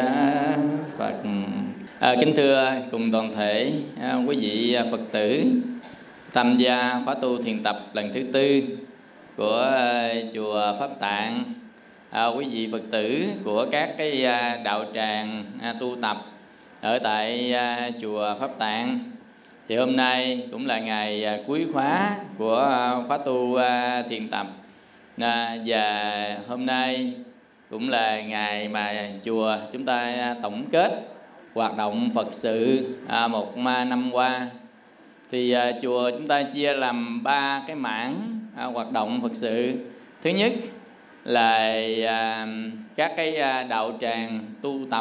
Phật. Kính thưa cùng toàn thể quý vị Phật tử tham gia khóa tu thiền tập lần thứ 4 của chùa Pháp Tạng, quý vị Phật tử của các cái đạo tràng tu tập ở tại chùa Pháp Tạng. Thì hôm nay cũng là ngày cuối khóa của khóa tu thiền tập, và hôm nay cũng là ngày mà chùa chúng ta tổng kết hoạt động Phật sự một năm qua. Thì chùa chúng ta chia làm 3 cái mảng hoạt động Phật sự. Thứ nhất là các cái đạo tràng tu tập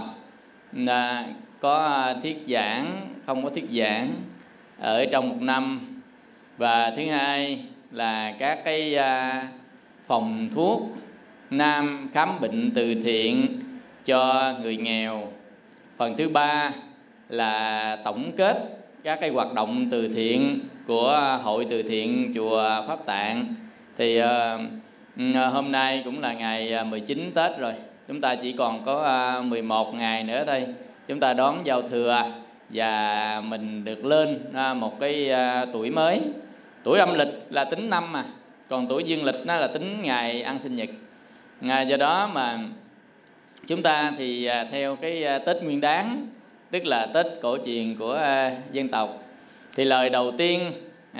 có thuyết giảng, không có thuyết giảng ở trong một năm. Và thứ hai là các cái phòng thuốc nam khám bệnh từ thiện cho người nghèo. Phần thứ ba là tổng kết các cái hoạt động từ thiện của Hội Từ Thiện chùa Pháp Tạng. Thì hôm nay cũng là ngày 19 Tết rồi. Chúng ta chỉ còn có 11 ngày nữa thôi. Chúng ta đón giao thừa và mình được lên một cái tuổi mới. Tuổi âm lịch là tính năm mà, còn tuổi dương lịch nó là tính ngày ăn sinh nhật. Do đó mà chúng ta thì theo cái Tết Nguyên Đán, tức là Tết cổ truyền của dân tộc. Thì lời đầu tiên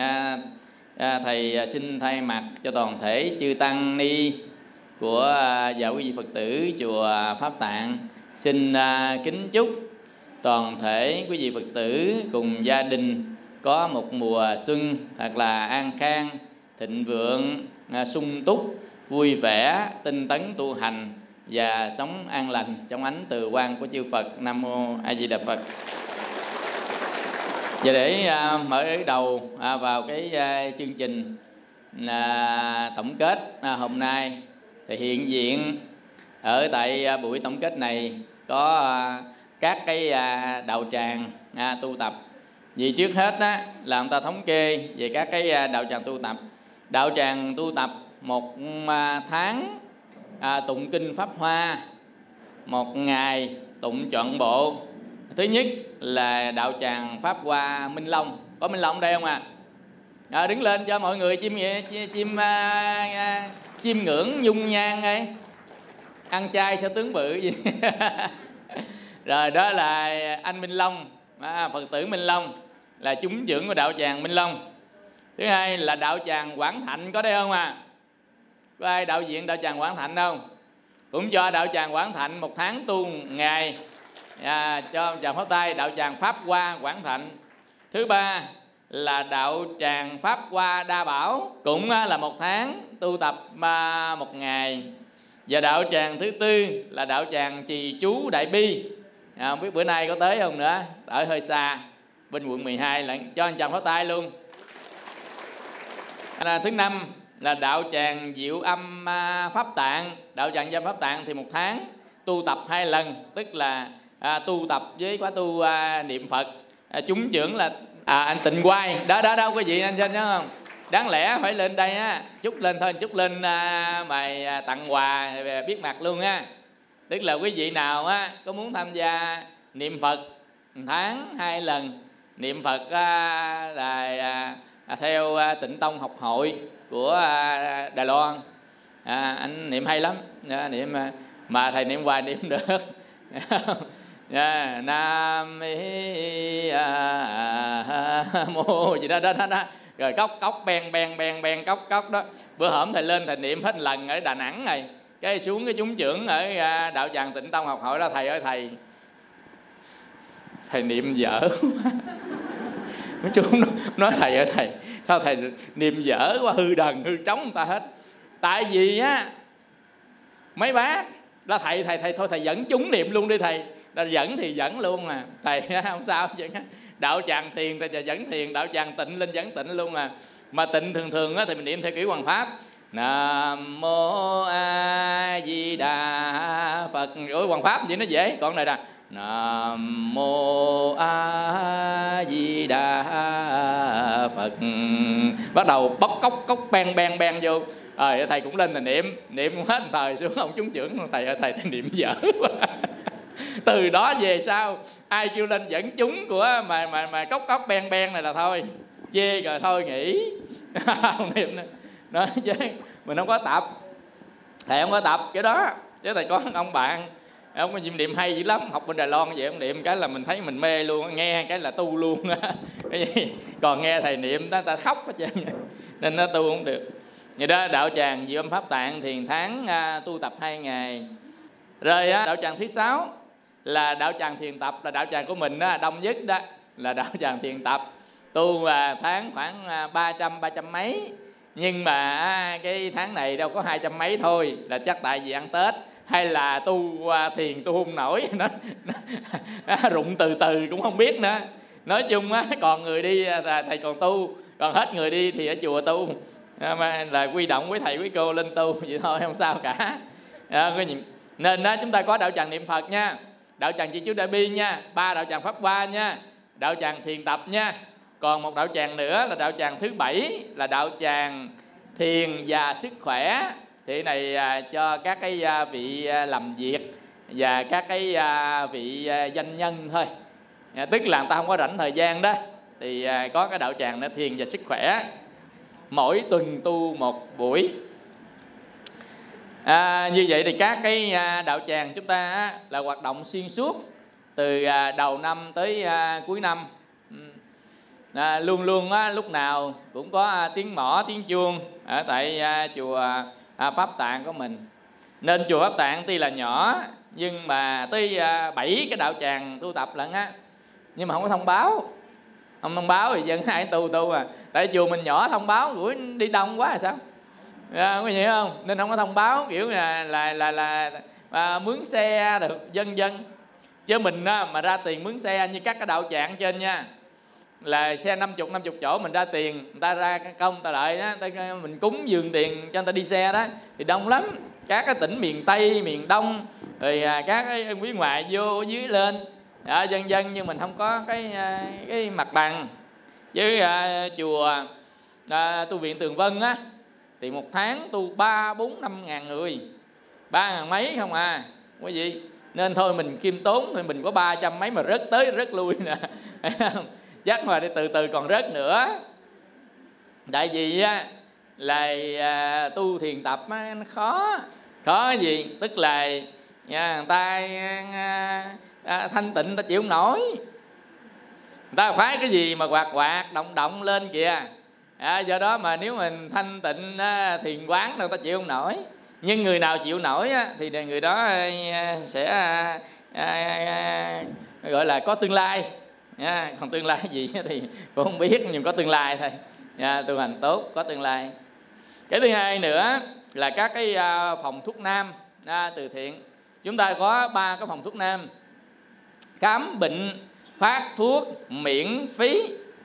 thầy xin thay mặt cho toàn thể chư tăng ni của và quý vị Phật tử chùa Pháp Tạng xin kính chúc toàn thể quý vị Phật tử cùng gia đình có một mùa xuân thật là an khang, thịnh vượng, sung túc, vui vẻ, tinh tấn tu hành và sống an lành trong ánh từ quang của chư Phật. Nam mô A Di Đà Phật. Và để mở đầu vào cái chương trình tổng kết hôm nay, thì hiện diện ở tại buổi tổng kết này có các cái đạo tràng tu tập. Vì trước hết là người ta thống kê về các cái đạo tràng tu tập. Đạo tràng tu tập một tháng tụng kinh Pháp Hoa, một ngày tụng trọn bộ. Thứ nhất là đạo tràng Pháp Hoa Minh Long. Có Minh Long đây không ạ? Đứng lên cho mọi người chiêm ngưỡng nhung nhan ấy. Ăn chay sao tướng bự gì. Rồi đó là anh Minh Long, Phật tử Minh Long, là chúng trưởng của đạo tràng Minh Long. Thứ hai là đạo tràng Quảng Thạnh, có đây không ạ? Có ai đạo diện đạo tràng Quảng Thạnh không? Cũng cho đạo tràng Quảng Thạnh một tháng tu ngày, cho tràng pháo tay đạo tràng Pháp Hoa Quảng Thạnh. Thứ ba là đạo tràng Pháp Hoa Đa Bảo, cũng là một tháng tu tập một ngày. Và đạo tràng thứ tư là đạo tràng Trì Chú Đại Bi, không biết bữa nay có tới không nữa, ở hơi xa bên quận 12, là cho tràng pháo tay luôn. Thứ năm là đạo tràng Diệu Âm Pháp Tạng. Đạo tràng Diệu Âm Pháp Tạng thì một tháng tu tập 2 lần, tức là tu tập với khóa tu niệm Phật. Chúng trưởng là anh Tịnh Quay. Đó đâu có gì anh nhớ không? Đáng lẽ phải lên đây chúc lên thôi, chúc lên bài tặng quà biết mặt luôn á. Tức là quý vị nào có muốn tham gia niệm Phật một tháng 2 lần, niệm Phật là theo Tịnh Tông học hội của Đài Loan. Anh niệm hay lắm, niệm mà thầy niệm hoài niệm được. Nam mô gì đó. Rồi cốc ben cốc đó. Bữa hổm thầy lên thầy niệm hết lần ở Đà Nẵng này, cái xuống cái chúng trưởng ở đạo tràng Tịnh Tông học hội đó, thầy ơi thầy niệm dở quá. Chúng nói thầy ơi thầy, sao thầy niệm dở quá, hư đần hư trống người ta hết. Tại vì mấy bác là thầy thôi thầy dẫn chúng niệm luôn đi thầy. Dẫn thì dẫn luôn mà thầy không sao chứ. Đạo tràng thiền thì dẫn thiền, đạo tràng tịnh lên dẫn tịnh luôn mà tịnh thường thì mình niệm theo kiểu Hoàng Pháp. Nam mô A Di Đà Phật. Ôi Hoàng Pháp vậy nó dễ, còn này nè Nam mô A Di Đà Phật. Bắt đầu bóc cốc ben vô. Thầy cũng lên là niệm hết thời xuống ông chúng trưởng, thầy ơi thầy niệm dở quá. Từ đó về sau ai kêu lên dẫn chúng của mà cốc ben này là thôi, chê rồi thôi nghỉ. Không niệm nữa. Nói chứ mình không có tập, thầy không có tập cái đó. Chứ thầy có ông bạn, ông có niệm hay dữ lắm, học bên Đài Loan vậy, ông niệm cái là mình thấy mình mê luôn, nghe cái là tu luôn. Cái gì còn nghe thầy niệm ta khóc hết trơn, nên nó tu không được. Vậy đó, đạo tràng Diệu Âm Pháp Tạng thiền tháng tu tập 2 ngày. Rồi đạo tràng thứ 6 là đạo tràng thiền tập, là đạo tràng của mình đó, đông nhất đó là đạo tràng thiền tập. Tu tháng khoảng 300 mấy. Nhưng mà cái tháng này đâu có 200 mấy thôi, là chắc tại vì ăn Tết hay là tu thiền tu không nổi. Nó rụng từ từ cũng không biết nữa. Nói chung còn người đi thầy còn tu, còn hết người đi thì ở chùa tu, là quy động quý thầy quý cô lên tu vậy thôi, không sao cả. Nên đó, chúng ta có đạo tràng niệm Phật nha, đạo tràng Chi Chú Đại Bi nha, 3 đạo tràng Pháp Hoa nha, đạo tràng thiền tập nha. Còn một đạo tràng nữa là đạo tràng thứ 7 là đạo tràng thiền và sức khỏe. Thì này cho các cái vị làm việc và các cái vị doanh nhân thôi, tức là người ta không có rảnh thời gian đó, thì có cái đạo tràng nó thiền và sức khỏe, mỗi tuần tu 1 buổi. Như vậy thì các cái đạo tràng chúng ta là hoạt động xuyên suốt từ đầu năm tới cuối năm. Luôn luôn lúc nào cũng có tiếng mõ tiếng chuông ở tại chùa Pháp Tạng của mình. Nên chùa Pháp Tạng tuy là nhỏ nhưng mà tới 7 cái đạo tràng tu tập lận á, nhưng mà không có thông báo. Không thông báo thì dân ai tu à. Tại chùa mình nhỏ, thông báo gửi đi đông quá là sao? Có gì không? Nên không có thông báo, kiểu là mướn xe được dân. Chứ mình mà ra tiền mướn xe như các cái đạo tràng trên nha, là xe 50 chỗ mình ra tiền, người ta ra công người ta lợi đó, mình cúng dường tiền cho người ta đi xe đó thì đông lắm. Các cái tỉnh miền Tây, miền Đông, rồi các cái quý ngoại vô dưới lên dân, nhưng mình không có cái mặt bằng. Với chùa tu viện Tường Vân á, thì 1 tháng tu 3, 4, 5 ngàn người, 3 ngàn mấy không à, có gì. Nên thôi mình khiêm tốn, thì mình có 300 mấy mà rớt tới rớt lui nè. Chắc mà đi từ từ còn rớt nữa. Tại vì là tu thiền tập nó khó gì, tức là người ta thanh tịnh ta chịu không nổi, người ta phải cái gì mà quạt động lên kìa. Do đó mà nếu mình thanh tịnh thiền quán người ta chịu không nổi. Nhưng người nào chịu nổi thì người đó sẽ gọi là có tương lai. Còn tương lai gì thì cũng không biết, nhưng có tương lai thôi. Tu hành tốt có tương lai. Cái thứ hai nữa là các cái phòng thuốc nam từ thiện. Chúng ta có 3 cái phòng thuốc nam, khám bệnh phát thuốc miễn phí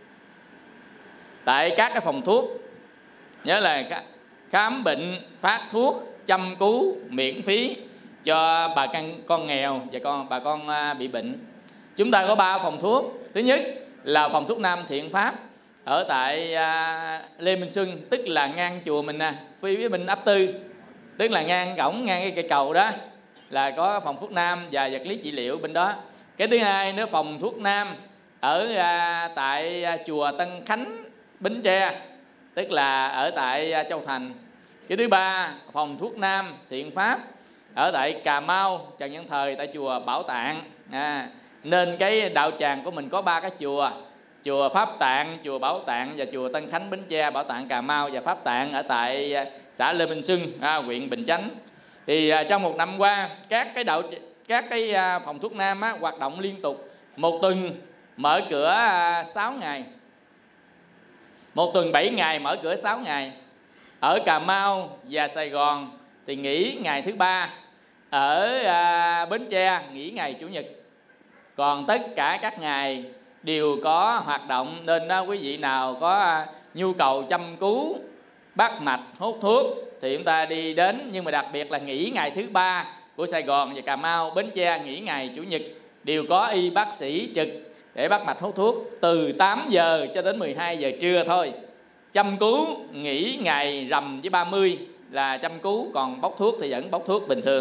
tại các cái phòng thuốc. Nhớ là khám bệnh phát thuốc chăm cứu miễn phí cho bà con nghèo và bà con bị bệnh. Chúng ta có 3 phòng thuốc. Thứ nhất là phòng thuốc nam Thiện Pháp ở tại Lê Minh Xuân, tức là ngang chùa mình nè, phía bên ấp Tư, tức là ngang cổng, ngang cái cây cầu đó, là có phòng thuốc nam và vật lý trị liệu bên đó. Cái thứ hai nữa, phòng thuốc nam ở tại chùa Tân Khánh, Bến Tre, tức là ở tại Châu Thành. Cái thứ ba, phòng thuốc nam Thiện Pháp ở tại Cà Mau, Trần Nhân Thời, tại chùa Bảo Tạng. Nên cái đạo tràng của mình có 3 cái chùa: chùa Pháp Tạng, chùa Bảo Tạng và chùa Tân Khánh, Bến Tre, Bảo Tạng Cà Mau, và Pháp Tạng ở tại xã Lê Minh Xuân, huyện Bình Chánh. Thì trong 1 năm qua, các cái phòng thuốc nam hoạt động liên tục. 1 tuần mở cửa 6 ngày, 1 tuần 7 ngày, mở cửa 6 ngày. Ở Cà Mau và Sài Gòn thì nghỉ ngày thứ 3, ở Bến Tre nghỉ ngày Chủ nhật. Còn tất cả các ngày đều có hoạt động. Nên quý vị nào có nhu cầu chăm cứu, bắt mạch, hút thuốc thì chúng ta đi đến. Nhưng mà đặc biệt là nghỉ ngày thứ 3 của Sài Gòn và Cà Mau, Bến Tre nghỉ ngày Chủ nhật, đều có y bác sĩ trực để bắt mạch hút thuốc từ 8 giờ cho đến 12 giờ trưa thôi. Chăm cứu nghỉ ngày rằm với 30 là chăm cứu, còn bốc thuốc thì vẫn bốc thuốc bình thường.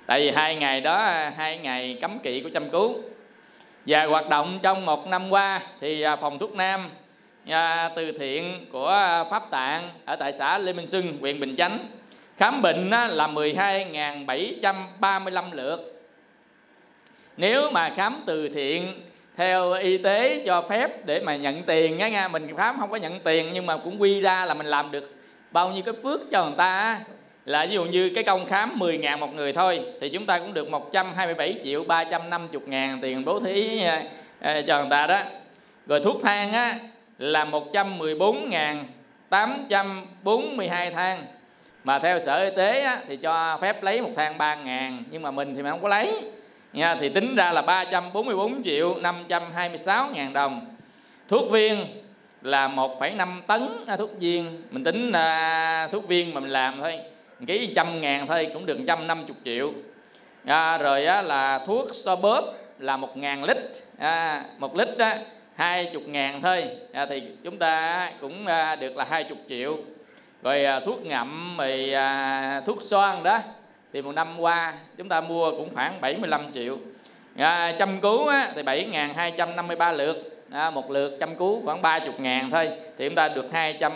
Tại vì 2 ngày đó 2 ngày cấm kỵ của chăm cứu. Và hoạt động trong 1 năm qua thì phòng thuốc nam từ thiện của Pháp Tạng ở tại xã Lê Minh Xuân, huyện Bình Chánh khám bệnh là 12.735 lượt. Nếu mà khám từ thiện theo y tế cho phép để mà nhận tiền á nha, mình khám không có nhận tiền nhưng mà cũng quy ra là mình làm được bao nhiêu cái phước cho người ta, là ví dụ như cái công khám 10.000 một người thôi thì chúng ta cũng được 127.350.000 tiền bố thí cho người ta đó. Rồi thuốc thang á là 114.842 thang, mà theo Sở Y tế á, thì cho phép lấy một thang 3.000, nhưng mà mình thì mình không có lấy nha, thì tính ra là 344.526.000 đồng. Thuốc viên là 1,5 tấn thuốc viên, mình tính thuốc viên mà mình làm thôi, mình ký 100.000 thôi cũng được 150 triệu. Rồi là thuốc so bóp là 1.000 lít, 1 lít 20.000 thôi, thì chúng ta cũng được là 20 triệu. Rồi thuốc ngậm, rồi thuốc xoang đó thì 1 năm qua chúng ta mua cũng khoảng 75 triệu. Chăm cứu thì 7.253 lượt, 1 lượt chăm cứu khoảng 30.000 thôi, thì chúng ta được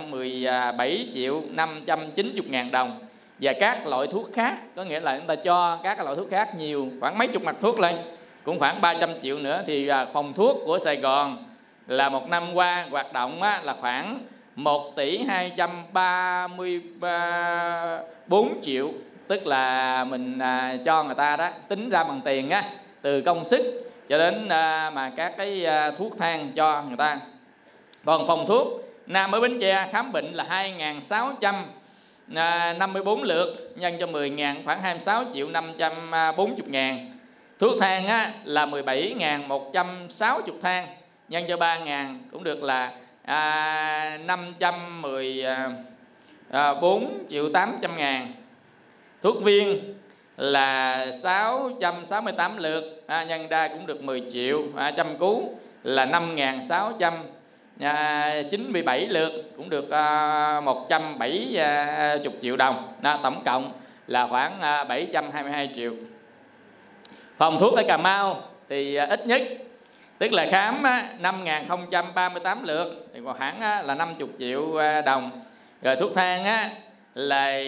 217.590.000 đồng. Và các loại thuốc khác, có nghĩa là chúng ta cho các loại thuốc khác nhiều, khoảng mấy chục mặt thuốc lên, cũng khoảng 300 triệu nữa. Thì phòng thuốc của Sài Gòn là 1 năm qua hoạt động là khoảng 1.234 triệu, tức là mình cho người ta đó, tính ra bằng tiền á, từ công sức cho đến mà các cái thuốc thang cho người ta. Còn phòng thuốc nam ở Bến Tre khám bệnh là 2.654 lượt, nhân cho 10.000 khoảng 26.540.000. Thuốc thang là 17.160 thang, nhân cho 3.000 cũng được là 514.800.000. Thuốc viên là 668 lượt, nhân ra cũng được 10 triệu. Chăm cứu là 5.697 lượt, cũng được 170 triệu đồng. Tổng cộng là khoảng 722 triệu. Phòng thuốc ở Cà Mau thì ít nhất, tức là khám 5.038 lượt thì khoảng là 50 triệu đồng. Rồi thuốc thang là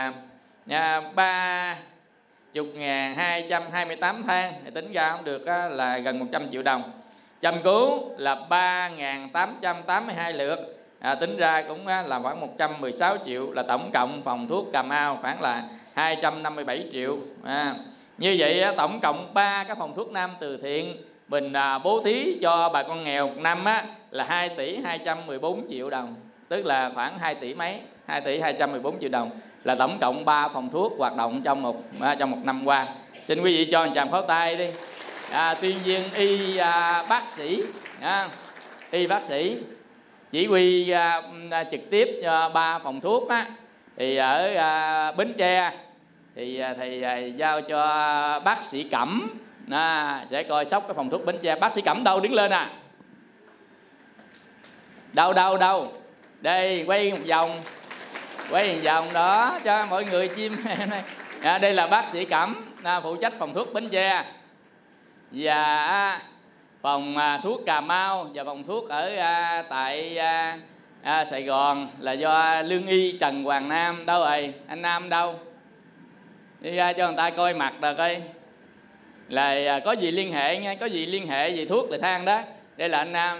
30.228 thang thì tính ra cũng được là gần 100 triệu đồng. Chăm cứu là 3.882 lượt, tính ra cũng là khoảng 116 triệu, là tổng cộng phòng thuốc Cà Mau khoảng là 257 triệu. Như vậy tổng cộng 3 cái phòng thuốc nam từ thiện mình bố thí cho bà con nghèo một năm là 2 tỷ 214 triệu đồng, tức là khoảng 2 tỷ mấy, 2 tỷ 214 triệu đồng, là tổng cộng 3 phòng thuốc hoạt động trong một năm qua. Xin quý vị cho một tràng pháo tay đi. Tuyên viên y bác sĩ, y bác sĩ chỉ huy trực tiếp cho 3 phòng thuốc thì ở Bến Tre thì thầy giao cho bác sĩ Cẩm sẽ coi sóc cái phòng thuốc Bến Tre. Bác sĩ Cẩm đâu, đứng lên đâu đây, quay một vòng đó cho mọi người chiêm. Đây là bác sĩ Cẩm, phụ trách phòng thuốc Bến Tre, và phòng thuốc Cà Mau, và phòng thuốc ở tại Sài Gòn là do lương y Trần Hoàng Nam. Đâu rồi, anh Nam đâu? Đi ra cho người ta coi mặt rồi coi là có gì liên hệ nha, có gì liên hệ gì thuốc là thang đó. Đây là anh Nam.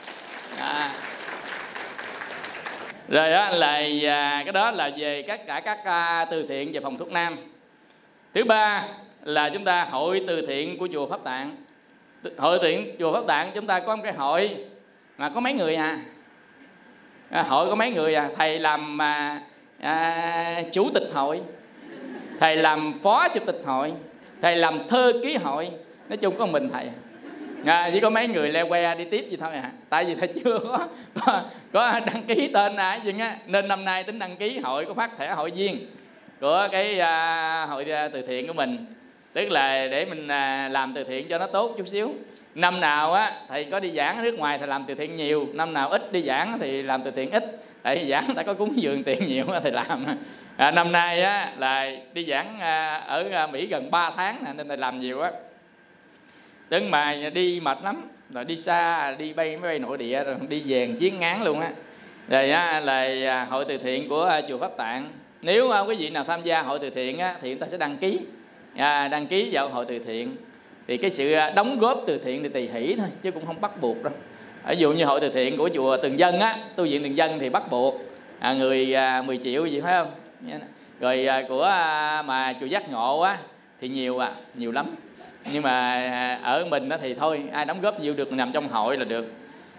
Rồi đó là cái đó là về cả các từ thiện về phòng thuốc nam. Thứ ba là chúng ta hội từ thiện của chùa Pháp Tạng. Hội từ thiện chùa Pháp Tạng chúng ta có một cái hội mà có mấy người hội có mấy người thầy làm chủ tịch hội, thầy làm phó chủ tịch hội, thầy làm thư ký hội, nói chung có mình thầy. Chỉ có mấy người leo que đi tiếp vậy thôi tại vì thầy chưa có đăng ký tên nên năm nay tính đăng ký hội, có phát thẻ hội viên của cái hội từ thiện của mình, tức là để mình làm từ thiện cho nó tốt chút xíu. Năm nào thầy có đi giảng ở nước ngoài thầy làm từ thiện nhiều, năm nào ít đi giảng thì làm từ thiện ít, tại vì giảng ta có cúng dường tiền nhiều thầy làm. Năm nay á, là đi giảng ở Mỹ gần 3 tháng nè, nên là làm nhiều á. Tức mà đi mệt lắm, rồi đi xa, đi máy bay nội địa, rồi đi về chuyến ngắn luôn á. Rồi á, là hội từ thiện của chùa Pháp Tạng. Nếu quý vị nào tham gia hội từ thiện á, thì chúng ta sẽ đăng ký vào hội từ thiện. Thì cái sự đóng góp từ thiện thì tùy hỷ thôi, chứ cũng không bắt buộc đâu. Ví dụ như hội từ thiện của chùa Từng Dân á, tu viện Từng Dân thì bắt buộc người 10 triệu gì phải không? Rồi của mà chùa Giác Ngộ á thì nhiều lắm. Nhưng mà ở mình á thì thôi, ai đóng góp nhiều được nằm trong hội là được.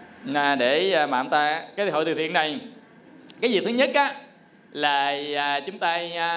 Để mà chúng ta cái hội từ thiện này, cái việc thứ nhất á là chúng ta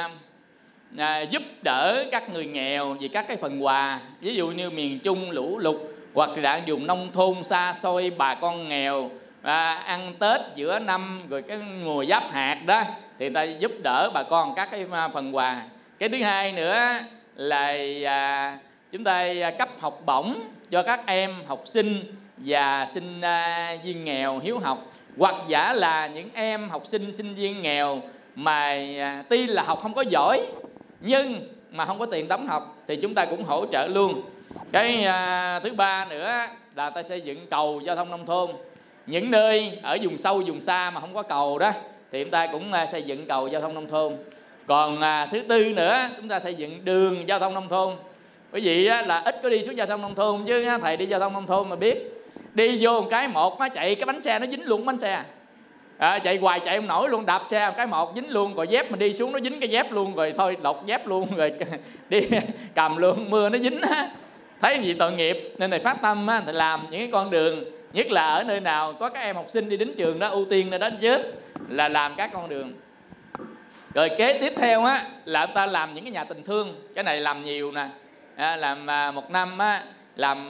giúp đỡ các người nghèo về các cái phần quà. Ví dụ như miền Trung lũ lụt, hoặc là vùng nông thôn xa xôi, bà con nghèo ăn Tết giữa năm, rồi cái mùa giáp hạt đó, thì người ta giúp đỡ bà con các cái phần quà. Cái thứ hai nữa là chúng ta cấp học bổng cho các em học sinh và sinh viên nghèo hiếu học, hoặc giả là những em học sinh sinh viên nghèo mà tuy là học không có giỏi nhưng mà không có tiền đóng học, thì chúng ta cũng hỗ trợ luôn. Cái thứ ba nữa là ta xây dựng cầu giao thông nông thôn. Những nơi ở vùng sâu vùng xa mà không có cầu đó thì chúng ta cũng xây dựng cầu giao thông nông thôn. Còn thứ tư nữa, chúng ta xây dựng đường giao thông nông thôn. Quý vị là ít có đi xuống giao thông nông thôn, chứ thầy đi giao thông nông thôn mà biết, đi vô một cái một chạy cái bánh xe nó dính luôn bánh xe. Chạy hoài chạy không nổi luôn, đạp xe một cái một dính luôn, rồi dép mình đi xuống nó dính cái dép luôn, rồi thôi lột dép luôn, rồi đi cầm luôn, mưa nó dính á. Thấy gì tội nghiệp. Nên thầy phát tâm á, thầy làm những cái con đường, nhất là ở nơi nào có các em học sinh đi đến trường đó, ưu tiên nơi đó trước là làm các con đường. Rồi kế tiếp theo á là ta làm những cái nhà tình thương. Cái này làm nhiều nè, làm một năm á, làm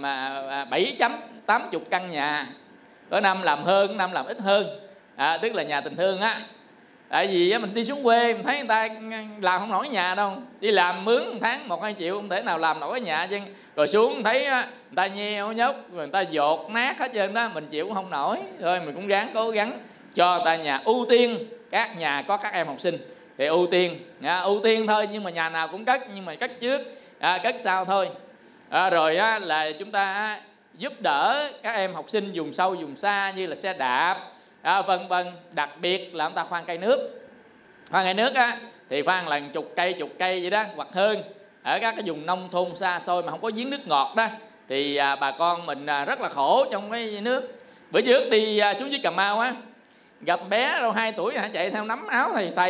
780 căn nhà. Có năm làm hơn, năm làm ít hơn, tức là nhà tình thương á. Tại vì mình đi xuống quê mình thấy người ta làm không nổi nhà đâu, đi làm mướn một tháng 1-2 triệu không thể nào làm nổi nhà chứ. Rồi xuống thấy người ta nheo nhóc, người ta dột nát hết trơn đó, mình chịu cũng không nổi. Rồi mình cũng ráng cố gắng cho người ta nhà, ưu tiên các nhà có các em học sinh thì ưu tiên thôi. Nhưng mà nhà nào cũng cất, nhưng mà cất trước cất sau thôi. Rồi là chúng ta giúp đỡ các em học sinh vùng sâu vùng xa như là xe đạp, vân vân. Đặc biệt là chúng ta khoan cây nước. Khoan cây nước á thì khoan là chục cây vậy đó, hoặc hơn. Ở các cái vùng nông thôn xa xôi mà không có giếng nước ngọt đó, thì bà con mình rất là khổ trong cái nước. Bữa trước đi xuống dưới Cà Mau á, gặp bé đâu 2 tuổi chạy theo nắm áo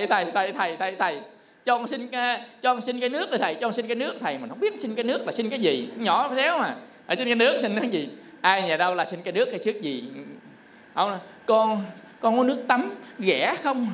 thầy cho con xin cái nước đi thầy, cho con xin cái nước. Thầy mình không biết xin cái nước là xin cái gì, nhỏ xéo mà xin cái nước, xin cái gì, ai nhà đâu là xin cái nước hay trước gì. Không, con có nước tắm ghẻ không?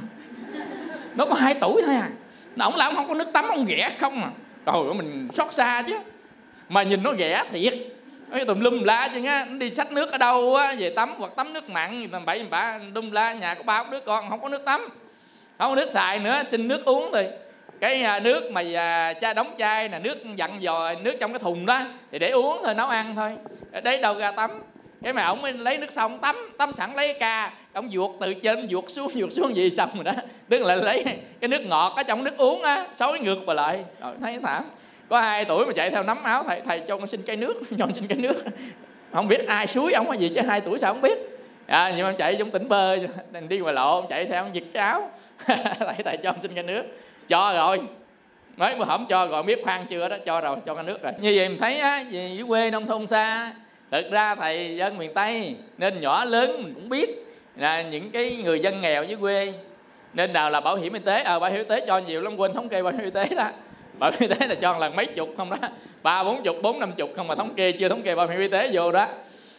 Nó có 2 tuổi thôi à, ổng làm không có nước tắm, ông ghẻ không à. Rồi mình xót xa chứ, mà nhìn nó ghẻ thiệt, cái tùm lum la chứ á. Nó đi xách nước ở đâu á về tắm, hoặc tắm nước mặn tầm bậy bạ lum la. Nhà có 3 đứa con không có nước tắm, không có nước xài nữa, xin nước uống thôi. Cái nước mà cha đóng chai nè, nước dặn dò, nước trong cái thùng đó thì để uống thôi, nấu ăn thôi, đấy đâu ra tắm. Cái mà ổng lấy nước xong tắm sẵn, lấy cái ca ổng vuột từ trên vuột xuống gì xong rồi đó. Tức là lấy cái nước ngọt ở trong nước uống á, xối ngược vào lại. Rồi thấy thảm. Có 2 tuổi mà chạy theo nắm áo thầy cho con xin cây nước, cho con xin cây nước. Không biết ai suối ổng hay gì chứ 2 tuổi sao không biết. Nhưng mà chạy trong tỉnh bơ đi ngoài lộ, chạy theo giật cái áo. Thầy cho con xin cây nước, cho rồi. Mấy bữa hổm cho rồi, biết khoan chưa đó, cho rồi, cho cái nước rồi. Như vậy mình thấy á, về dưới quê nông thôn xa, thực ra thầy dân miền Tây nên nhỏ lớn mình cũng biết là những cái người dân nghèo dưới quê. Nên nào là bảo hiểm y tế, bảo hiểm y tế cho nhiều lắm, quên thống kê bảo hiểm y tế đó. Bảo hiểm y tế là cho lần mấy chục không đó, 30-40, 40-50 không mà thống kê, chưa thống kê bảo hiểm y tế vô đó.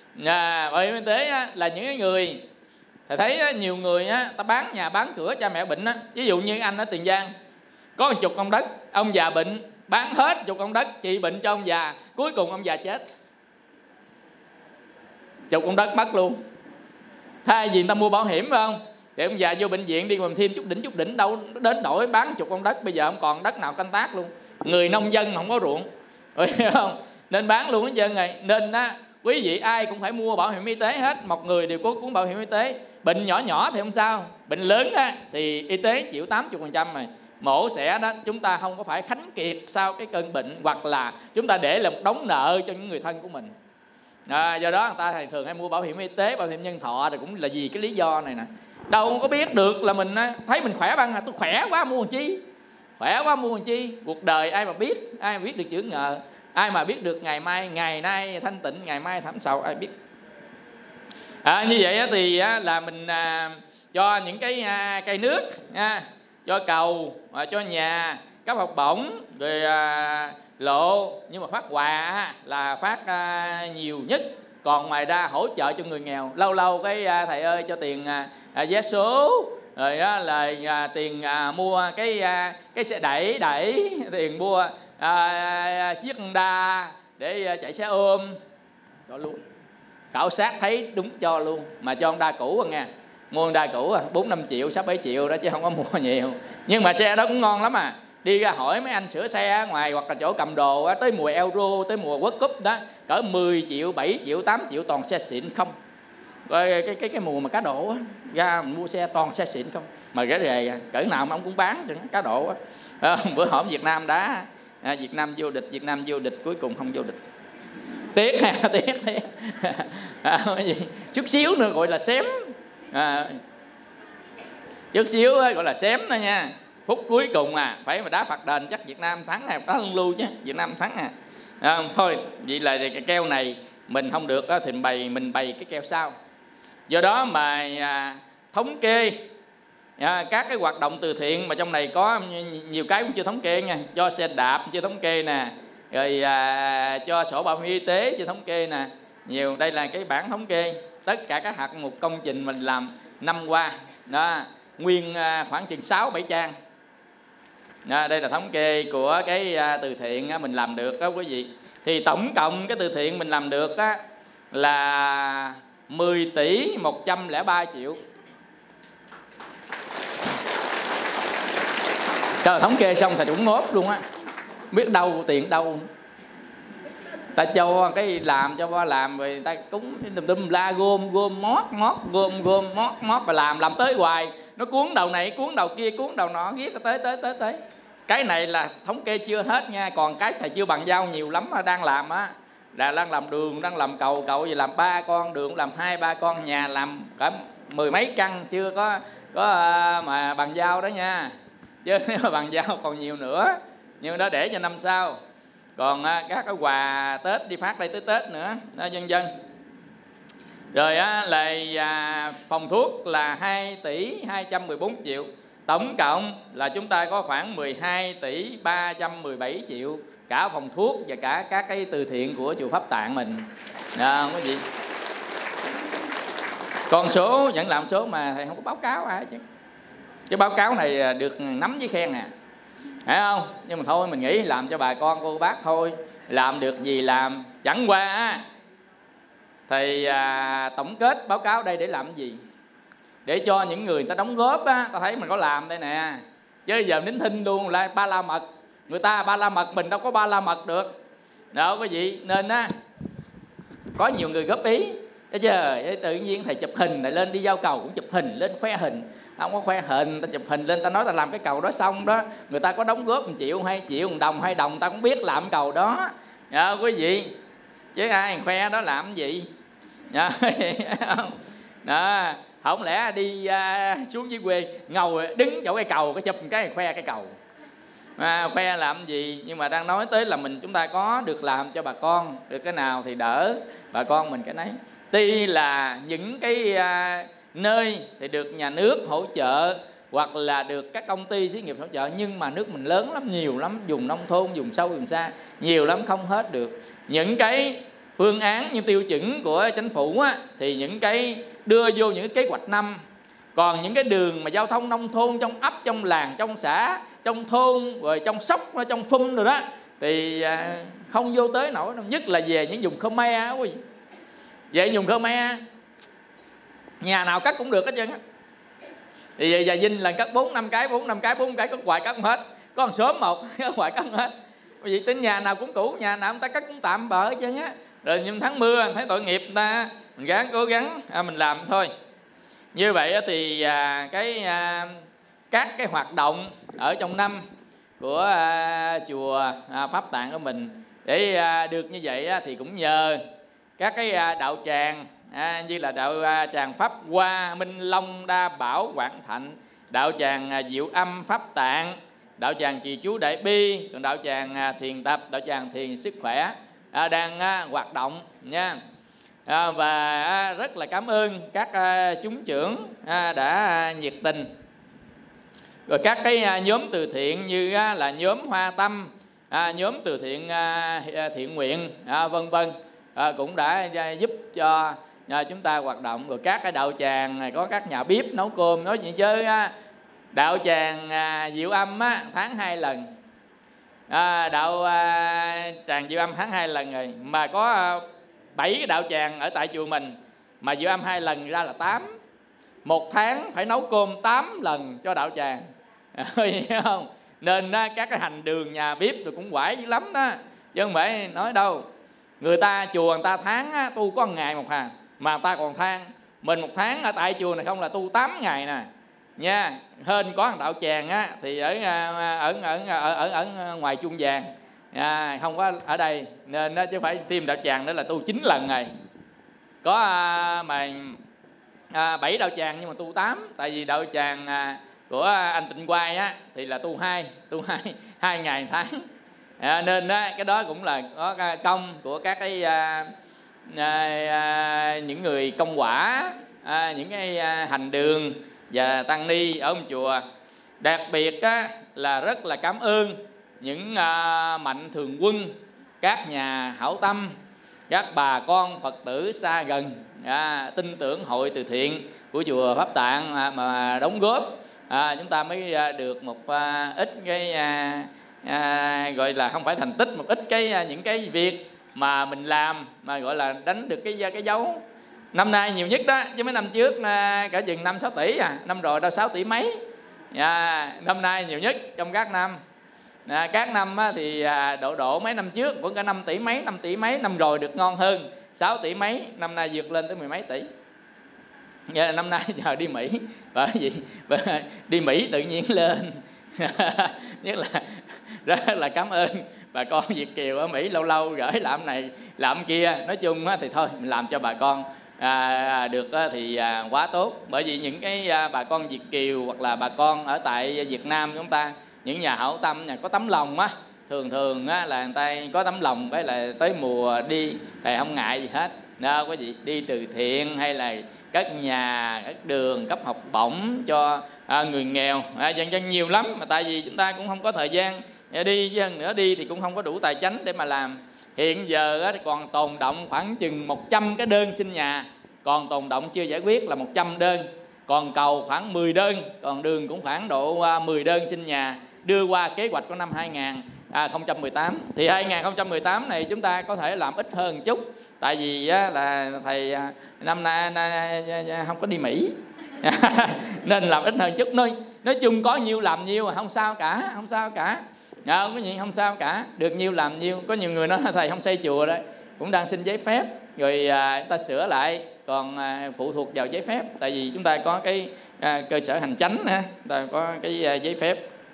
Bảo hiểm y tế là những cái người, thầy thấy nhiều người ta bán nhà bán cửa, cha mẹ bệnh á. Ví dụ như anh ở Tiền Giang có 10 công đất, ông già bệnh, bán hết 10 công đất trị bệnh cho ông già, cuối cùng ông già chết, 10 công đất mất luôn. Thay vì người ta mua bảo hiểm phải không, thì ông già vô bệnh viện đi còn thêm chút đỉnh đâu đến đổi bán 10 công đất, bây giờ không còn đất nào canh tác luôn. Người nông dân mà không có ruộng, hiểu không, nên bán luôn hết trơn rồi. Nên quý vị ai cũng phải mua bảo hiểm y tế hết, một người đều có cuốn bảo hiểm y tế. Bệnh nhỏ thì không sao, bệnh lớn thì y tế chịu 80% rồi. mổ xẻ đó, chúng ta không có phải khánh kiệt sau cái cơn bệnh, hoặc là chúng ta để là một đống nợ cho những người thân của mình. Do đó người ta thường hay mua bảo hiểm y tế, bảo hiểm nhân thọ, rồi cũng là vì cái lý do này nè. Đâu có biết được là mình thấy mình khỏe băng, tôi khỏe quá mua làm chi, khỏe quá mua làm chi. Cuộc đời ai mà biết, ai mà biết được chữ ngờ, ai mà biết được ngày mai, ngày nay thanh tịnh, ngày mai thảm sầu, ai biết. Như vậy thì là mình cho những cái cây nước, cho cầu, cho nhà, cấp học bổng, rồi lộ. Nhưng mà phát quà là phát nhiều nhất. Còn ngoài ra hỗ trợ cho người nghèo, lâu lâu cái thầy ơi cho tiền vé số, rồi đó là tiền mua cái xe đẩy, tiền mua chiếc Honda để chạy xe ôm, cho luôn. Khảo sát thấy đúng cho luôn, mà cho Honda cũ nha, mua Honda cũ 4-5 triệu, 6-7 triệu đó, chứ không có mua nhiều. Nhưng mà xe đó cũng ngon lắm à. Đi ra hỏi mấy anh sửa xe ngoài, hoặc là chỗ cầm đồ tới mùa Euro, tới mùa World Cup đó, cỡ 10 triệu, 7 triệu, 8 triệu toàn xe xịn không. Rồi cái mùa mà cá độ ra mua xe toàn xe xịn không. Mà rẻ rề cỡ nào mà ông cũng bán cho cá độ bữa hổm Việt Nam đá, Việt Nam vô địch, cuối cùng không vô địch. Tiếc ha, tiếc. Cái gì chút xíu nữa gọi là xém, chút xíu gọi là xém thôi nha. Phút cuối cùng phải mà đá phạt đền, chắc Việt Nam thắng này, đá lưng lưu chứ, Việt Nam thắng thôi. Vậy là cái keo này mình không được thì mình bày cái keo sau. Do đó mà thống kê các cái hoạt động từ thiện, mà trong này có nhiều cái cũng chưa thống kê nha. Cho xe đạp chưa thống kê nè, rồi cho sổ bảo hiểm y tế chưa thống kê nè, nhiều. Đây là cái bảng thống kê tất cả các hạng mục công trình mình làm năm qua đó, nguyên khoảng chừng 6-7 trang. Đây là thống kê của cái từ thiện mình làm được đó quý vị. Thì tổng cộng cái từ thiện mình làm được là 10 tỷ 103 triệu. Trời, thống kê xong thầy cũng ngốp luôn á, biết đâu tiền đâu. Ta cho cái làm cho làm, rồi người ta cúng tùm la, gom mót và làm tới hoài. Nó cuốn đầu này, cuốn đầu kia, cuốn đầu nọ, ghét tới. Cái này là thống kê chưa hết nha. Còn cái thầy chưa bàn giao nhiều lắm đang làm là đang làm đường, đang làm cầu gì làm 3 con, đường làm 2-3 con, nhà làm cả 10 mấy căn chưa có mà bàn giao đó nha. Chứ nếu mà bàn giao còn nhiều nữa, nhưng đó để cho năm sau. Còn các cái quà Tết đi phát đây tới Tết nữa đó, dân. Rồi là phòng thuốc là 2 tỷ 214 triệu. Tổng cộng là chúng ta có khoảng 12 tỷ 317 triệu, cả phòng thuốc và cả các cái từ thiện của chùa Pháp Tạng mình. Quý vị. Con số vẫn làm số mà thầy không có báo cáo ai chứ. Cái báo cáo này được nắm với khen nè, phải không? Nhưng mà thôi mình nghĩ làm cho bà con cô bác thôi, làm được gì làm. Chẳng qua thầy tổng kết báo cáo đây để làm gì? Để cho những người ta đóng góp ta thấy mình có làm đây nè. Chứ giờ nín thinh luôn là ba la mật. Người ta ba la mật, mình đâu có ba la mật được. Đó quý vị, nên có nhiều người góp ý. Trời, tự nhiên thầy chụp hình lại lên đi giao cầu cũng chụp hình lên khoe hình. Không có khoe hình, ta chụp hình lên ta nói ta làm cái cầu đó xong đó, người ta có đóng góp 1 triệu, 2 triệu, 1 đồng, 2 đồng ta cũng biết làm cầu đó. Quý vị, chứ ai khoe đó làm cái gì? Đó, không lẽ đi xuống dưới quê ngồi đứng chỗ cây cầu cái chụp cái khoe cái cầu, khoe làm gì? Nhưng mà đang nói tới là chúng ta có được làm cho bà con được cái nào thì đỡ bà con mình cái nấy. Tuy là những cái nơi thì được nhà nước hỗ trợ hoặc là được các công ty xí nghiệp hỗ trợ, nhưng mà nước mình lớn lắm, nhiều lắm, vùng nông thôn, vùng sâu, vùng xa, nhiều lắm, không hết được. Những cái phương án như tiêu chuẩn của chính phủ thì những cái đưa vô những cái kế hoạch năm. Còn những cái đường mà giao thông nông thôn, trong ấp, trong làng, trong xã, trong thôn, rồi trong sóc, trong phum rồi đó, thì không vô tới nổi đâu. Nhất là về những vùng Khmer á quý vị. Về vùng Khmer nhà nào cắt cũng được hết trơn á. Thì về Trà Vinh là cắt 4-5 cái, 4-5 cái có hoài cắt không hết. Có một xóm một có hoài cắt không hết. Quý vị tính nhà nào cũng cũ, nhà nào người ta cắt cũng tạm bợ hết trơn á. Rồi nhưng tháng mưa thấy tội nghiệp người ta, mình gắng cố gắng mình làm thôi. Như vậy thì cái các cái hoạt động ở trong năm của chùa Pháp Tạng của mình. Để được như vậy thì cũng nhờ các cái đạo tràng như là đạo tràng Pháp Hoa, Minh Long, Đa Bảo, Quảng Thạnh, đạo tràng Diệu Âm Pháp Tạng, đạo tràng Trì Chú Đại Bi, còn đạo tràng Thiền Tập, đạo tràng Thiền Sức Khỏe đang hoạt động nha. Và rất là cảm ơn các chúng trưởng đã nhiệt tình. Rồi các cái nhóm từ thiện như là nhóm Hoa Tâm, nhóm từ thiện thiện nguyện vân vân, cũng đã giúp cho chúng ta hoạt động. Rồi các cái đạo tràng này có các nhà bếp nấu cơm. Nói chuyện chơi đạo tràng Diệu Âm tháng 2 lần, đạo tràng Diệu Âm tháng 2 lần rồi, mà có 7 cái đạo tràng ở tại chùa mình, mà Diệu Âm 2 lần ra là 8. Một tháng phải nấu cơm 8 lần cho đạo tràng, hiểu không? Nên các cái hành đường nhà bếp rồi cũng quải dữ lắm đó, chứ không phải nói đâu. Người ta chùa người ta tháng tu có 1 ngày một hà, mà người ta còn than mình 1 tháng ở tại chùa này không là tu 8 ngày nè nha. Hên có thằng đạo tràng thì ở ngoài Chuông Vàng, không có ở đây, nên chứ phải thêm đạo tràng nữa là tu 9 lần rồi. Có mà 7 đạo tràng nhưng mà tu 8, tại vì đạo tràng của anh Tịnh Quay thì là tu 2 ngày 1 tháng. Nên cái đó cũng là có công của các cái những người công quả, những cái hành đường và tăng ni ở ông chùa. Đặc biệt là rất là cảm ơn những mạnh thường quân, các nhà hảo tâm, các bà con Phật tử xa gần tin tưởng hội từ thiện của chùa Pháp Tạng mà đóng góp, chúng ta mới được một ít cái gọi là không phải thành tích, một ít cái những cái việc mà mình làm mà gọi là đánh được cái dấu. Năm nay nhiều nhất đó, chứ mấy năm trước cả chừng 5-6 tỷ năm rồi đâu 6 tỷ mấy. Năm nay nhiều nhất trong các năm. Các năm thì độ mấy năm trước vẫn cả 5 tỷ mấy, năm rồi được ngon hơn 6 tỷ mấy, năm nay vượt lên tới 10 mấy tỷ. Vậy là năm nay nhờ đi Mỹ, bởi vì đi Mỹ tự nhiên lên. Nhất là rất là cảm ơn bà con Việt kiều ở Mỹ, lâu lâu gửi làm này làm kia. Nói chung thì thôi mình làm cho bà con được thì quá tốt. Bởi vì những cái bà con Việt kiều hoặc là bà con ở tại Việt Nam chúng ta, những nhà hảo tâm, nhà có tấm lòng thường là người ta có tấm lòng, với là tới mùa đi thì không ngại gì hết đâu, có gì đi từ thiện hay là các nhà, các đường, cấp học bổng cho người nghèo, dân nhiều lắm. Mà tại vì chúng ta cũng không có thời gian đi, dân nữa đi thì cũng không có đủ tài chánh để mà làm. Hiện giờ còn tồn động khoảng chừng 100 cái đơn xin nhà, còn tồn động chưa giải quyết là 100 đơn, còn cầu khoảng 10 đơn, còn đường cũng khoảng độ 10 đơn xin nhà đưa qua kế hoạch của năm 2018. Thì 2018 này chúng ta có thể làm ít hơn một chút, tại vì là thầy năm nay không có đi Mỹ nên làm ít hơn chút. Nói chung có nhiêu làm nhiêu mà không sao cả. Có gì không sao cả, được nhiêu làm nhiêu. Có nhiều người nói thầy không xây chùa đấy, cũng đang xin giấy phép rồi ta sửa lại, còn phụ thuộc vào giấy phép. Tại vì chúng ta có cái cơ sở hành chánh nữa, ta có cái giấy phép.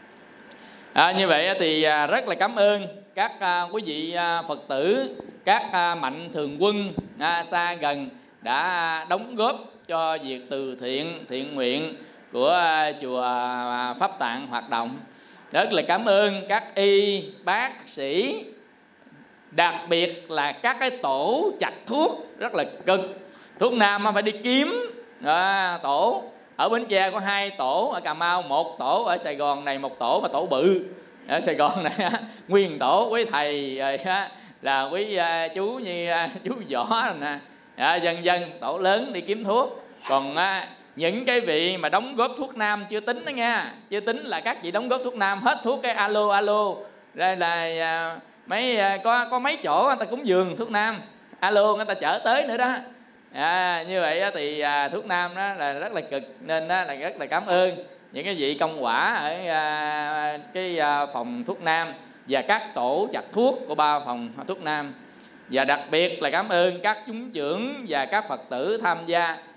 Như vậy thì rất là cảm ơn các quý vị Phật tử, các mạnh thường quân xa gần đã đóng góp cho việc từ thiện, thiện nguyện của chùa Pháp Tạng hoạt động. Rất là cảm ơn các y, bác sĩ, đặc biệt là các cái tổ chặt thuốc rất là cực. Thuốc nam phải đi kiếm tổ. Ở Bến Tre có 2 tổ, ở Cà Mau 1 tổ, ở Sài Gòn này 1 tổ, mà tổ bự. Ở Sài Gòn này nguyên tổ quý thầy rồi là quý chú như chú Võ rồi nè, dân tổ lớn đi kiếm thuốc. Còn những cái vị mà đóng góp thuốc nam chưa tính đó nha, chưa tính là các vị đóng góp thuốc nam hết thuốc cái alo đây là có mấy chỗ người ta cúng dường thuốc nam, alo người ta chở tới nữa đó. Như vậy thì thuốc nam đó là rất là cực, nên là rất là cảm ơn những cái vị công quả ở cái phòng thuốc nam và các tổ chặt thuốc của 3 phòng thuốc nam. Và đặc biệt là cảm ơn các chúng trưởng và các Phật tử tham gia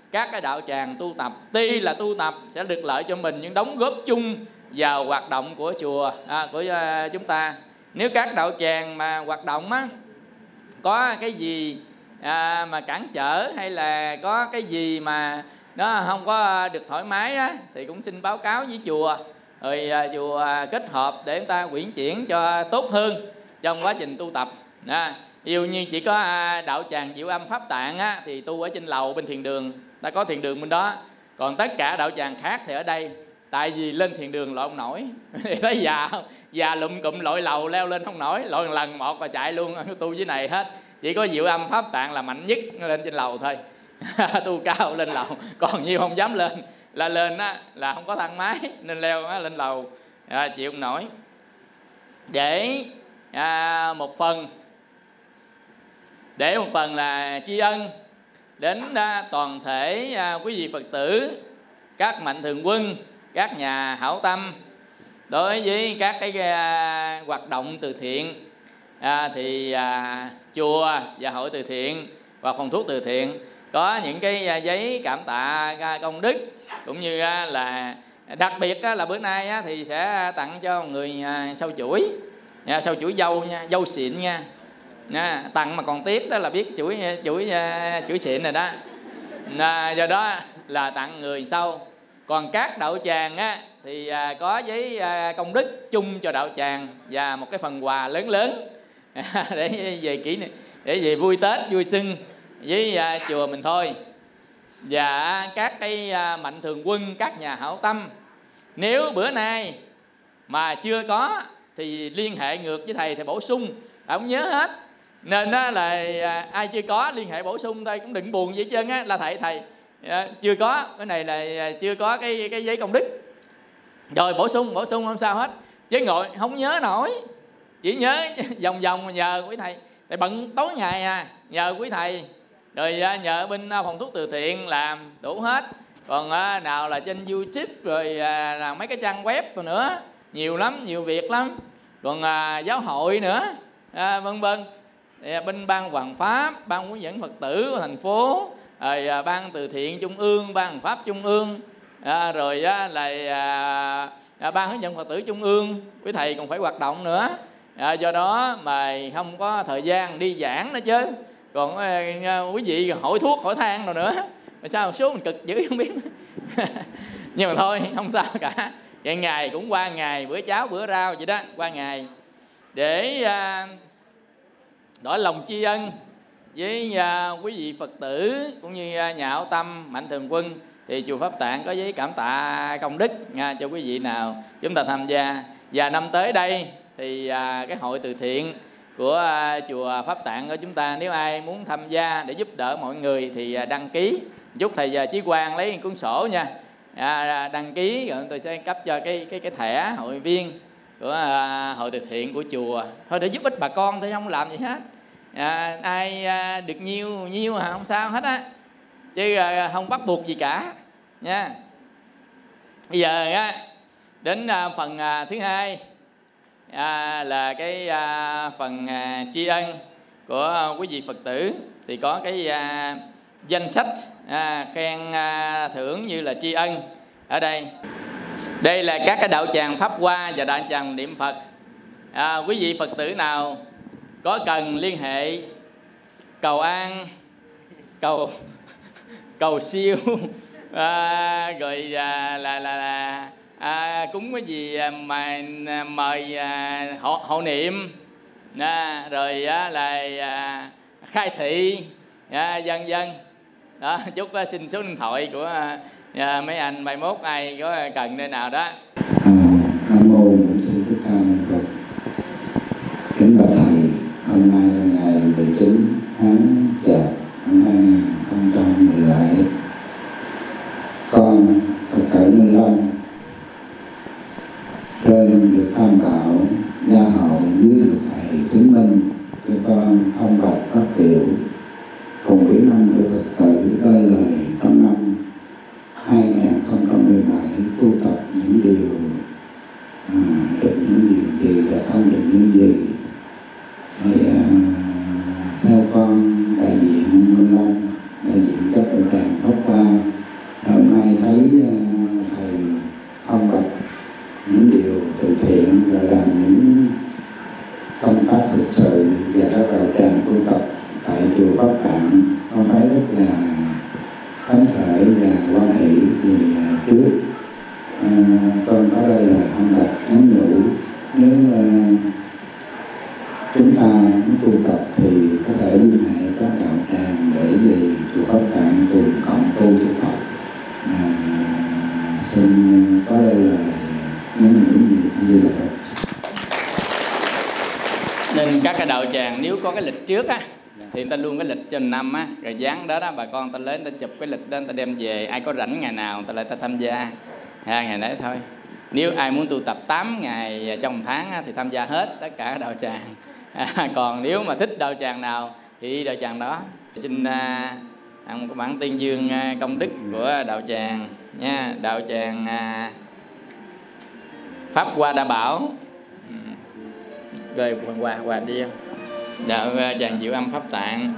các cái đạo tràng tu tập, tuy là tu tập sẽ được lợi cho mình nhưng đóng góp chung vào hoạt động của chùa, của chúng ta. Nếu các đạo tràng mà hoạt động á, có cái gì mà cản trở hay là có cái gì mà nó không có được thoải mái á, thì cũng xin báo cáo với chùa, rồi chùa kết hợp để chúng ta quyển chuyển cho tốt hơn trong quá trình tu tập. Ví dụ như chỉ có đạo tràng Diệu Âm Pháp Tạng á, thì tu ở trên lầu bên thiền đường, ta có thiền đường bên đó. Còn tất cả đạo tràng khác thì ở đây, tại vì lên thiền đường lội không nổi. Thấy già lụm cụm lội lầu leo lên không nổi, lội một lần một và chạy luôn, tu dưới này hết. Chỉ có Diệu Âm Pháp Tạng là mạnh nhất, nó lên trên lầu thôi. Tu cao lên lầu, còn nhiều không dám lên. Là lên á, là không có thang máy nên leo lên lầu, chịu không nổi. Để một phần là tri ân đến toàn thể quý vị Phật tử, các mạnh thường quân, các nhà hảo tâm đối với các cái hoạt động từ thiện, thì chùa và hội từ thiện và phòng thuốc từ thiện có những cái giấy cảm tạ công đức, cũng như là đặc biệt là bữa nay thì sẽ tặng cho người sâu chuỗi, sâu chuỗi dâu nha, dâu xịn nha. Tặng mà còn tiếc đó là biết chuỗi xịn rồi đó. Do đó là tặng người sâu. Còn các đạo tràng thì có giấy công đức chung cho đạo tràng và một cái phần quà lớn để về kỷ niệm, để về vui Tết vui xuân với chùa mình thôi. Và các cái mạnh thường quân, các nhà hảo tâm, nếu bữa nay mà chưa có thì liên hệ ngược với thầy bổ sung, không nhớ hết. Nên đó là ai chưa có liên hệ bổ sung thôi, cũng đừng buồn gì hết trơn á, là thầy chưa có cái này là chưa có cái giấy công đức, rồi bổ sung không sao hết, chứ ngồi không nhớ nổi, chỉ nhớ vòng nhờ quý thầy bận tối ngày nhờ quý thầy, rồi nhờ bên phòng thuốc từ thiện làm đủ hết. Còn nào là trên YouTube rồi là mấy cái trang web rồi nữa, nhiều lắm, nhiều việc lắm. Còn giáo hội nữa, vân vân. Bên ban Hoàng Pháp, ban hướng dẫn Phật tử của thành phố, rồi ban từ thiện trung ương, ban Pháp trung ương, rồi là ban hướng dẫn Phật tử trung ương, quý thầy còn phải hoạt động nữa. Do đó mà không có thời gian đi giảng nữa chứ. Còn quý vị hỏi thuốc hỏi thang rồi nữa, mà sao số mình cực dữ không biết. Nhưng mà thôi không sao cả, vậy ngày cũng qua ngày, bữa cháo bữa rau vậy đó, qua ngày để đổi lòng tri ân với quý vị Phật tử cũng như nhà hảo tâm, mạnh thường quân. Thì chùa Pháp Tạng có giấy cảm tạ công đức cho quý vị nào chúng ta tham gia. Và năm tới đây thì cái hội từ thiện của chùa Pháp Tạng của chúng ta, nếu ai muốn tham gia để giúp đỡ mọi người thì đăng ký giúp thầy Chí Quang lấy cuốn sổ nha. Đăng ký rồi tôi sẽ cấp cho cái thẻ hội viên của hội từ thiện của chùa thôi, để giúp ích bà con thôi, không làm gì hết. Ai được nhiêu không sao hết á, chứ không bắt buộc gì cả nha. Bây giờ đến phần thứ hai là cái phần tri ân của quý vị Phật tử. Thì có cái danh sách khen thưởng như là tri ân ở đây. Đây là các cái đạo tràng Pháp Hoa và đạo tràng Niệm Phật. Quý vị Phật tử nào có cần liên hệ cầu an, cầu siêu, rồi là cúng cái gì mà mời hộ niệm, rồi là khai thị, vân vân đó. Chúc xin số điện thoại của mấy anh 21 ai có cần nơi nào đó. Nam mô Bổn Sư Thích Ca Mâu Ni Phật. Kính bạch thầy, hôm nay là ngày 19 tháng Chạp năm 2017. Con Phật tử Minh Long trên được tham bảo gia hậu dưới được thầy chứng minh cho con ông bạch phát biểu cùng với năm người Phật tử đôi lời trong năm 2017 tu tập những điều được những gì và không được những gì. Rồi theo con đại diện Minh Long, đại diện các đạo tràng Pháp Hoa phấn khởi và hoan hỷ vì trước con có đây là ông Bạch nhắn nhủ, nếu chúng ta muốn tu tập thì có thể liên hệ các đạo tràng để về chùa Pháp Tạng cùng cộng tu tu tập. Xin có đây là nhắn nhủ gì như là Phật. Nên các cái đạo tràng nếu có cái lịch trước á thì người ta luôn cái lịch trên năm á, rồi dán đó bà con ta lên ta chụp cái lịch đó, ta đem về, ai có rảnh ngày nào ta lại ta tham gia ngày đấy thôi. Nếu ai muốn tu tập 8 ngày trong một tháng á, thì tham gia hết tất cả đạo tràng. Còn nếu mà thích đạo tràng nào thì đi đạo tràng đó. Xin ăn một bản tuyên dương công đức của đạo tràng nha. Đạo tràng Pháp Hoa Đa Bảo. Rồi quà đi không? Đạo tràng Diệu Âm Pháp Tạng.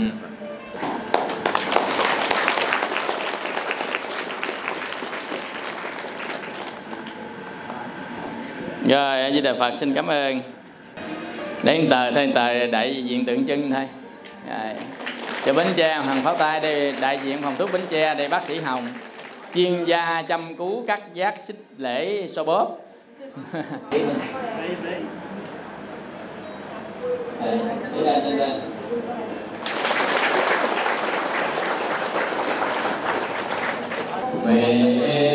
Rồi, A Di Đà Phật xin cảm ơn. Để tờ đại diện tượng trưng thôi. Rồi. Cho Bến Tre, Hoàng Pháo Tay đây, đại diện phòng thuốc Bến Tre đây bác sĩ Hồng, chuyên gia chăm cứu cắt giác xích lễ xô bóp. Đi lên. Về